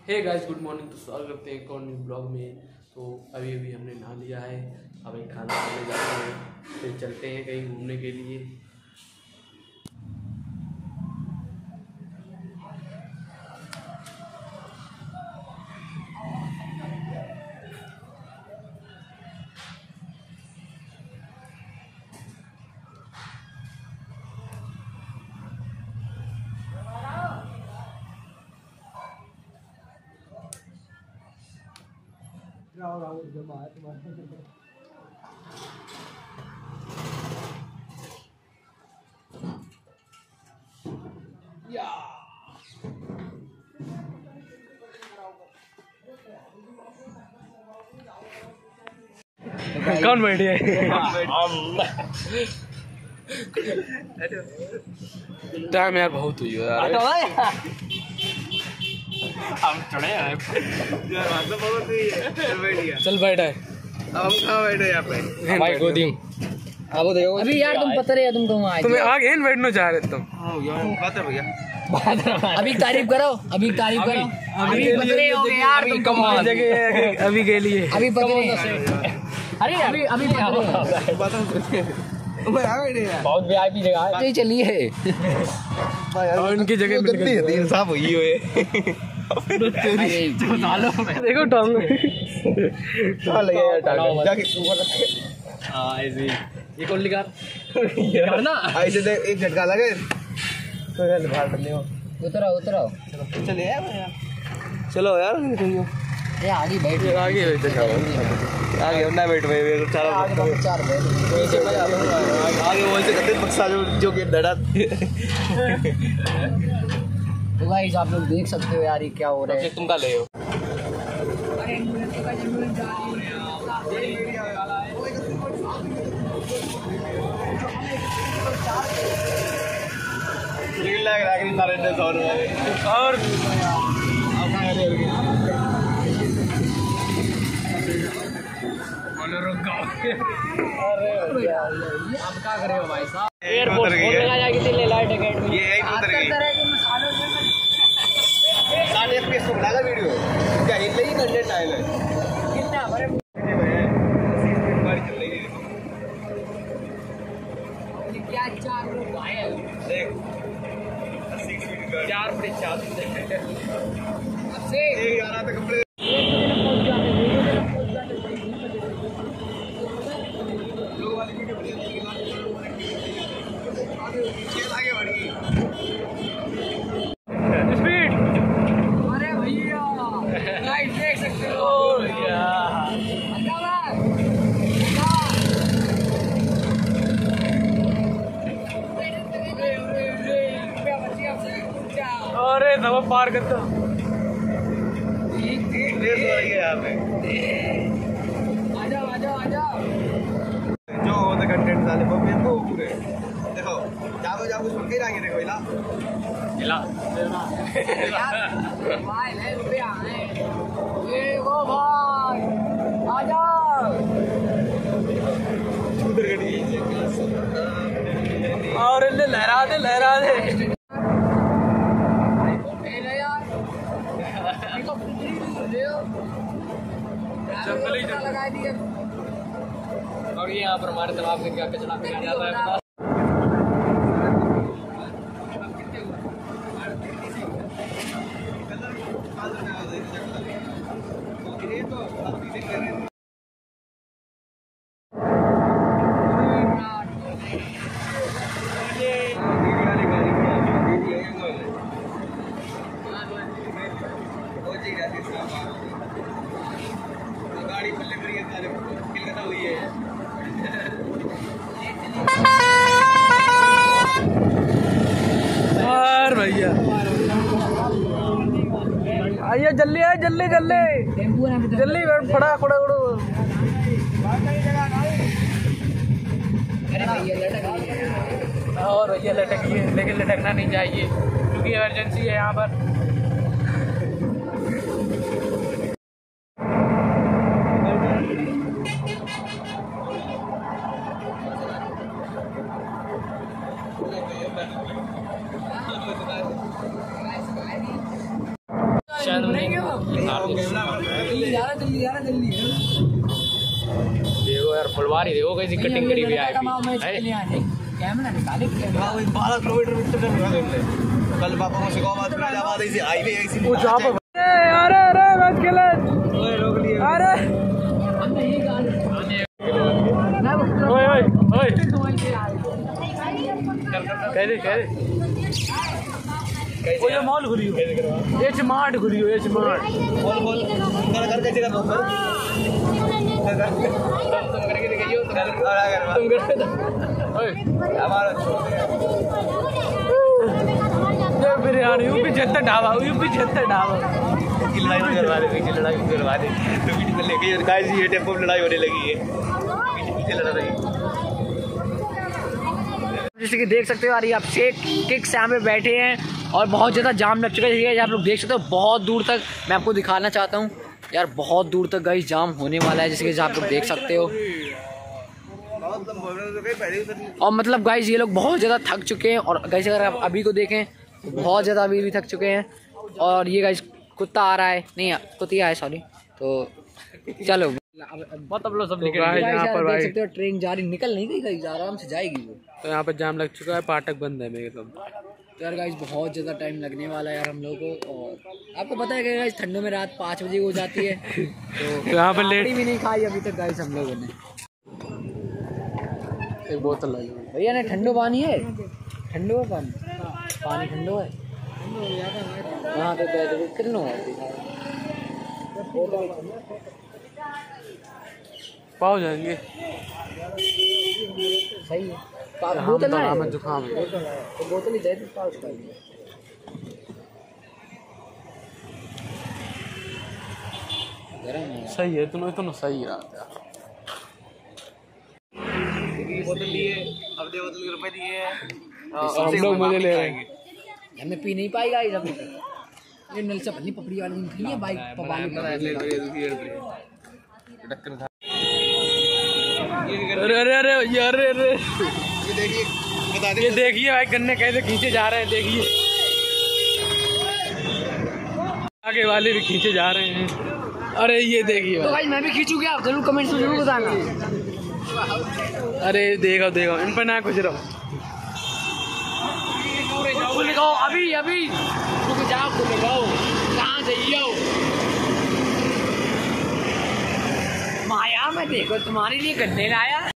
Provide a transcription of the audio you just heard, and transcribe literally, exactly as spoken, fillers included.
Hey guys, good morning. तो स्वागत करते हैं एक और न्यू ब्लॉग में। तो अभी अभी हमने नहा लिया है, अब एक खाना खाने जाते हैं, फिर चलते हैं कहीं घूमने के लिए। राव राव जमा है तुम्हारे या कौन बैठे टाइम यार बहुत हुई यार, हम चढ़े हैं यार, बहुत हुई है। चल बैठ, चल बैठा है। अब हम कहाँ बैठे यहाँ पे भाई गोदी में। अब देखो अभी यार तुम पता रहे तुम कहाँ आए, तुम्हें आगे इन बैठना चाह रहे तुम। बात है भैया, अभी तारीफ करो, अभी तारीफ करो। अभी पतरे हो गए यार तुम, कमाल जगह अभी के लिए अभी पतरे। अरे अभी अभी बहुत वीआईपी जगह है, तो चलिए उनकी जगह तीन साहब हुई हुए। देखो टॉम ये कौन लिखा करना ऐसे देख, एक झटका लगे उतरो उतरो चले यार, चलो यार ये आगे बैठ, आगे आगे ना बैठ भाई, चार चार बैठ आगे वैसे करते बक्सा जो जो कि डरा। तो गाइस आप लोग देख सकते हो यार ये क्या हो रहा है। तुम का ले हो और अरे आप क्या कर रहे हो भाई साहब? एयरपोर्ट ले लाइट अकेडमी ये एक उतर गई साठ एफपीएस को बनाएगा वीडियो क्या इतने ही कंटेंट आएगा कितना बड़े गाड़ी चल रही है क्या चार लोग आए देख चार पे चार से एक आ रहा था कपड़े आगे बढ़ गई स्पीड। अरे भैया लाइट देख सकते हो अरे दबा पार कर दो, रेस हो रही है यहाँ पे। आ जाओ आ जाओ आ जाओ, जो होता कंटेंट डाले वो मेरे को पूरे देखो, जाओ जाओ कुछ सुन के आगे देखो इला इला भाई ले रुपये आए ये वो भाई आ जाओ उधर गड़ी और इन्हें लहरा दे लहरा दे लगा दिए। और ये यहाँ पर हमारे तालाब में क्या कचरा फेंका जाता है बता। गाड़ी पल्ले करी है सारे किलकता हुई है यार भैया। आइए जल्दी आए जल्दी जल्दी जल्दी फड़ा फड़ा उड़ो। और भैया लटकिए, लेकिन लटकना नहीं चाहिए क्योंकि इमरजेंसी है यहाँ पर। शायद उन्हें जल्दी जा रहा जल्दी जा रहा जल्दी। देखो यार फुलवारी देखो कैसी कटिंग करी हुई है। कैमरा निकाले बारह किलोमीटर कल पापा को सिखाओ बात कर आवाज ऐसी आई नहीं ऐसी वो जहां पर अरे अरे मत खेले रोक लिए अरे ओए ओए ओए कैसे कैसे वो ये मॉल खुली हो एच मार्ट खुली हो एच मार्ट बोल बोल कर कर कैसे कर नंबर तुम करके दिखाइयो तुम कर ओए हमारा ये बिरयानी यूपी छत्तर ढाबा यूपी छत्तर ढाबा की लड़ाई करवा दे की लड़ाई करवा दे तो वीडियो में लेके गाइस ये टेम्पो में लड़ाई होने लगी है पीछे पीछे लड़ रही है। जैसे कि देख सकते हो यार ये आप शेख किक्स यहाँ पे बैठे हैं और बहुत ज़्यादा जाम लग चुका है। आप लोग देख सकते हो बहुत दूर तक मैं आपको दिखाना चाहता हूँ यार बहुत दूर तक गाइस जाम होने वाला है जैसे कि आप लोग देख सकते हो। और मतलब गाइस ये लोग बहुत ज़्यादा थक चुके हैं और गाइस अगर आप अभी को देखें तो बहुत ज़्यादा अभी भी थक चुके हैं। और ये गाइस कुत्ता आ रहा है नहीं कुतिया है सॉरी तो चलो मतलब लोग सब निकल गए यहाँ पर भाई सकते हो ट्रेन जा रही निकल नहीं गई गाइस आराम से जाएगी वो। तो यहाँ पर जाम लग चुका है फाटक बंद है मेरे सब तो यार गाइस बहुत ज़्यादा टाइम लगने वाला है यार हम लोगों को। और आपको पता है कि गाइस ठंडों में रात पाँच बजे हो जाती है तो यहाँ पर लेट भी नहीं खाई अभी तक गाइस हम लोगों ने। एक बोतल लाई भैया ने ठंडो पानी है ठंडो है पानी पानी ठंडो है हाँ तो कितना है पाओ जाएंगे सही है बोतल है जुकाम है तो बोतल ही चाहिए पाँच का सही है तुम इतना सही रहा बोतल लिए अब दे बोतल के रुपए दिए हम लोग मजे ले रहे हैं हमें पी नहीं पाएगा ये अभी ये नल से पन्नी पपड़ी वाली निकली है बाइक पर वाली अरे अरे अरे यार अरे ये देखिए बता दे ये देखिए भाई गन्ने कैसे खींचे जा रहे हैं देखिए आगे वाले भी खींचे जा रहे हैं। अरे ये देखिए तो भाई मैं भी खींचूंगी आप जरूर कमेंट्स में जरूर बताना। अरे देखो देखो इन पर ना कुछ रहो खुल जाओ अभी अभी रुक जाओ खुल जाओ कहाँ जाइयो माया मैं देखो तुम्हारे लिए गन्ने लाया।